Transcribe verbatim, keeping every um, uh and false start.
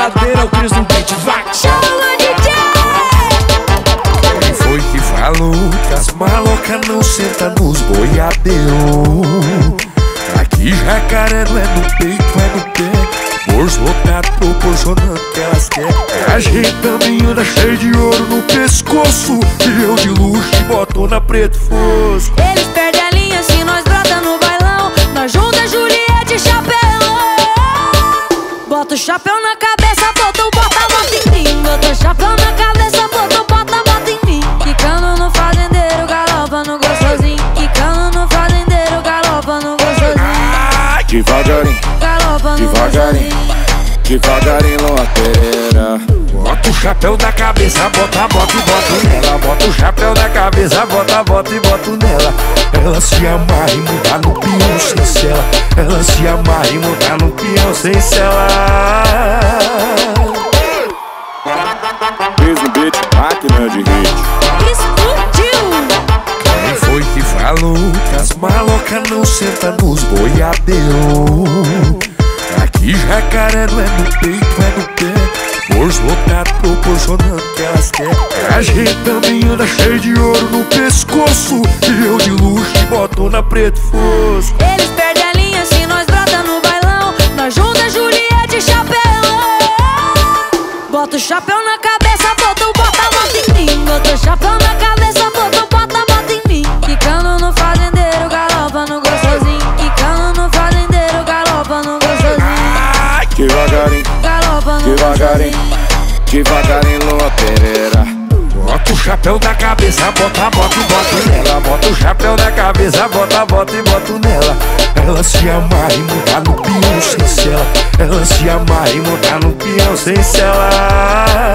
boiadeira é o Cris do beat, vai! Chama o D J! Quem foi que falou que as malocas não sentam nos boiadeiros? Aqui jacaré não é no peito, é no pé. Bolso lotado proporcionando o que elas querem. A gente também anda cheio de ouro no pescoço, e eu de luxo e botona preto fosco. Eles perdem a linha se nós brota no bailão. Nós junta Juliette e chapéu. Bota o chapéu na cabeça, bota o bota, bota em mim. Bota o chapéu na cabeça, bota o bota, bota em mim. Quicando no fazendeiro, galopa no gostosinho. Quicando no fazendeiro, galopa no gostosinho. Devagarinho, Galopa no devagarinho, gostosinho. devagarinho, Lua Pereira. Bota o chapéu da cabeça, bota, bota e bota nela. Bota o chapéu da cabeça, bota, bota e bota nela. Ela se amarra e muda no peão sem cela. Ela se amarra e muda no peão sem cela. Cris no beat, máquina de hit. Explodiu! Quem foi que falou que as malocas não sentam nos boiadeiros? Aqui jacaré não é no peito, é no pé. Bolso lotado proporcionando o que elas querem. A gente também anda cheio de ouro no pescoço, e eu de luxo e botona preto fosco. Eles perdem a linha se nós brota no bailão. Nós junta Juliette e chapéu. Bota o chapéu na cabeça, bota o bota, bota em mim. Bota o chapéu na cabeça, bota o bota, bota em mim. Quicando no fazendeiro, galopa no gostosinho. Quicando no fazendeiro, galopa no gostosinho. Devagarinho, Galopa no devagarinho, gostosinho. devagarinho, Lua Pereira. Bota o chapéu da cabeça, bota, bota e bota nela. Bota o chapéu da cabeça, bota, bota e bota nela. Ela se amarra e muda no peão sem cela. Ela se amarra e muda no peão sem cela.